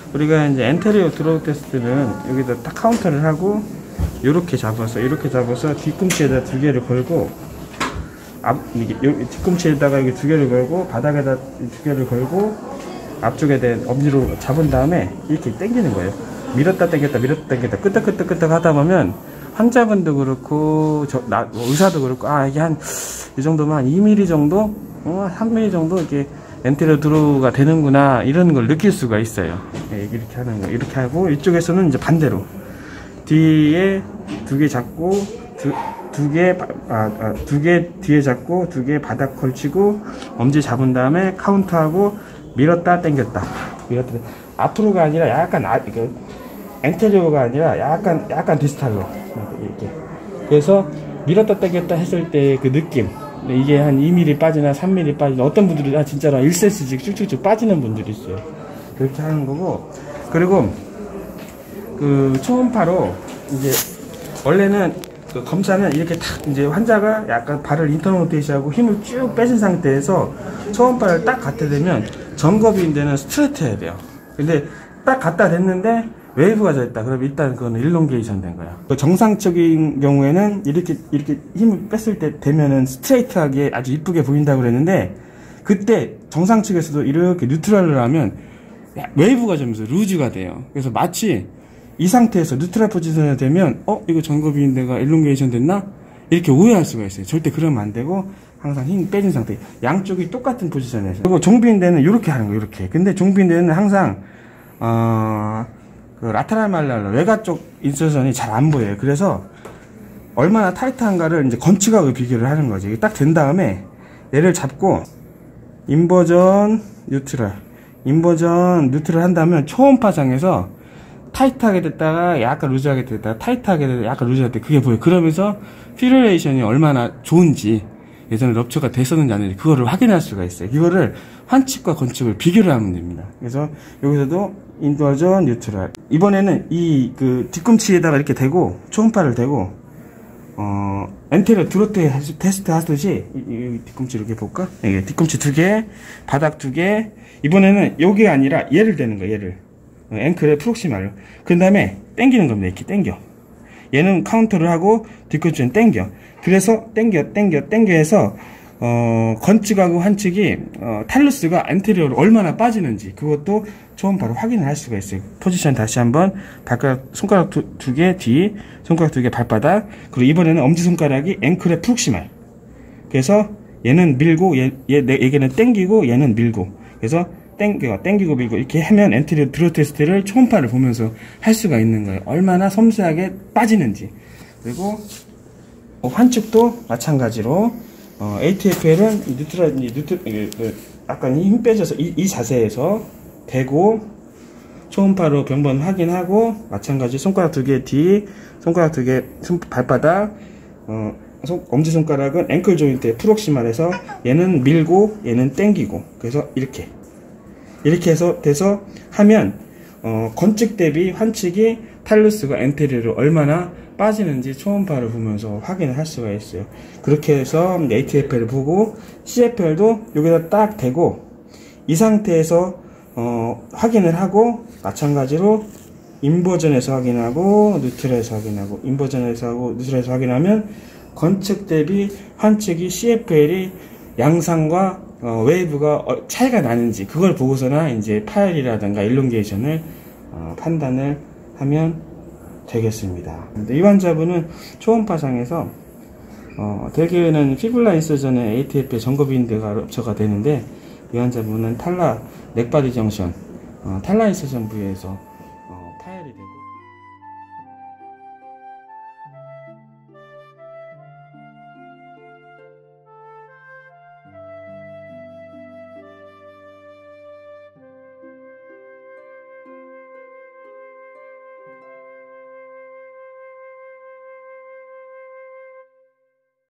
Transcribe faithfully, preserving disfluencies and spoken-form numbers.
우리가 이제 엔테리어 드로우 테스트는 여기다 딱 카운터를 하고 이렇게 잡아서 이렇게 잡아서 뒤꿈치에다 두 개를 걸고 앞 이게 뒤꿈치에다가 여기 두 개를 걸고 바닥에다 두 개를 걸고 앞쪽에 된 엄지로 잡은 다음에 이렇게 당기는 거예요. 밀었다 당겼다 밀었다 당겼다 끄덕끄덕끄덕 하다 보면 환자분도 그렇고 저, 나, 의사도 그렇고 아 이게 한 이 정도면 한 이 밀리미터 정도 어, 삼 밀리미터 정도 이렇게 엔테리어 드로우가 되는구나 이런 걸 느낄 수가 있어요. 네, 이렇게 하는 거 이렇게 하고 이쪽에서는 이제 반대로 뒤에 두 개 잡고 두, 두 개, 아, 아, 두 개 뒤에 잡고 두 개 바닥 걸치고 엄지 잡은 다음에 카운트하고 밀었다 당겼다 밀었다 앞으로가 아니라 약간 아, 이게 엔테리어가 아니라 약간 약간 디스탈로 이렇게 그래서 밀었다 당겼다 했을 때 그 느낌 이게 한 이 밀리미터 빠지나 삼 밀리미터 빠지나 어떤 분들이 아 진짜로 일 센티미터씩 쭉쭉쭉 빠지는 분들이 있어요. 그렇게 하는 거고 그리고 그 초음파로 이제 원래는 그 검사는 이렇게 탁 이제 환자가 약간 발을 인터널 로테이션하고 힘을 쭉 빼진 상태에서 초음파를 딱 갖다 대면 정거비인데는 스트레이트 해야 돼요. 근데 딱 갖다 댔는데 웨이브가 져 있다. 그럼 일단 그거는 일롱게이션 된 거야. 정상적인 경우에는 이렇게 이렇게 힘을 뺐을 때 되면은 스트레이트하게 아주 이쁘게 보인다고 그랬는데 그때 정상 측에서도 이렇게 뉴트럴을 하면 웨이브가 점에서 루즈가 돼요. 그래서 마치 이 상태에서 뉴트럴 포지션이 되면 어 이거 정거비인데가 일롱게이션 됐나? 이렇게 오해할 수가 있어요. 절대 그러면 안 되고 항상 힘 빼진 상태 양쪽이 똑같은 포지션에서 그리고 종비인데는 이렇게 하는 거 이렇게 근데 종비인데는 항상 어 그 라테랄 말랄러 외가 쪽 인서션이 잘 안 보여요. 그래서 얼마나 타이트한가를 이제 건축하고 비교를 하는 거지. 딱 된 다음에 얘를 잡고 인버전 뉴트럴 인버전 뉴트럴 한다면 초음파상에서 타이트하게 됐다가 약간 루즈하게 됐다가 타이트하게 됐다가 약간 루즈하게 됐다가 그게 보여요. 그러면서 퓨레레이션이 얼마나 좋은지 예전에 럽처가 됐었는지 안 됐는지 그거를 확인할 수가 있어요. 이거를 환측과 건축을 비교를 하면 됩니다. 그래서 여기서도 인버전 뉴트럴 이번에는 이 그 뒤꿈치에다가 이렇게 대고 초음파를 대고 어 엔테리어 드로우 테스트 하듯이 이, 이 뒤꿈치 이렇게 볼까? 이게 뒤꿈치 두 개 바닥 두 개 이번에는 여기가 아니라 얘를 대는 거야. 얘를 앵클의 프록시마를 그 다음에 당기는 겁니다. 이렇게 당겨 얘는 카운터를 하고 뒤꿈치는 당겨 그래서 당겨 당겨 당겨 해서 어 건축하고 환측이 어 탈루스가 엔테리어로 얼마나 빠지는지 그것도 초음파로 확인을 할 수가 있어요. 포지션 다시 한번 발가락 손가락 두 개 뒤 손가락 두 개 발바닥 그리고 이번에는 엄지손가락이 앵클의 프록시말 그래서 얘는 밀고 얘, 얘, 얘는 당기고 얘는 밀고 그래서 땡겨, 땡기고 밀고 이렇게 하면 엔테리어 드로우 테스트를 초음파를 보면서 할 수가 있는 거예요. 얼마나 섬세하게 빠지는지. 그리고 환축도 마찬가지로 어, 에이티에프엘은 뉴트럴, 뉴트, 그, 약간 힘 빼져서 이, 이 자세에서 대고 초음파로 변번 확인하고 마찬가지 손가락 두 개 뒤, 손가락 두 개 발바닥, 어, 손, 엄지손가락은 앵클 조인트의 프록시말에서 얘는 밀고 얘는 땡기고 그래서 이렇게 이렇게 해서 돼서 하면 어, 건축 대비 환측이 탈루스가 엔테리어로 얼마나 빠지는지 초음파를 보면서 확인을 할 수가 있어요. 그렇게 해서 에이티에프엘을 보고 씨에프엘도 여기다 딱 대고 이 상태에서 어, 확인을 하고 마찬가지로 인버전에서 확인하고 뉴트럴에서 확인하고 인버전에서 하고 뉴트럴에서 확인하면 건축 대비 환측이 씨에프엘이 양상과 어, 웨이브가 어, 차이가 나는지 그걸 보고서나 이제 파열이라든가 일롱게이션을 어, 판단을 하면 되겠습니다. 근데 이 환자분은 초음파상에서 어, 대개는 피블라 인서전에 에이티에프엘 정거비인대가 럽처가 되는데 이 환자분은 탈라 넥바디 정션 어, 탈라 인서전 부위에서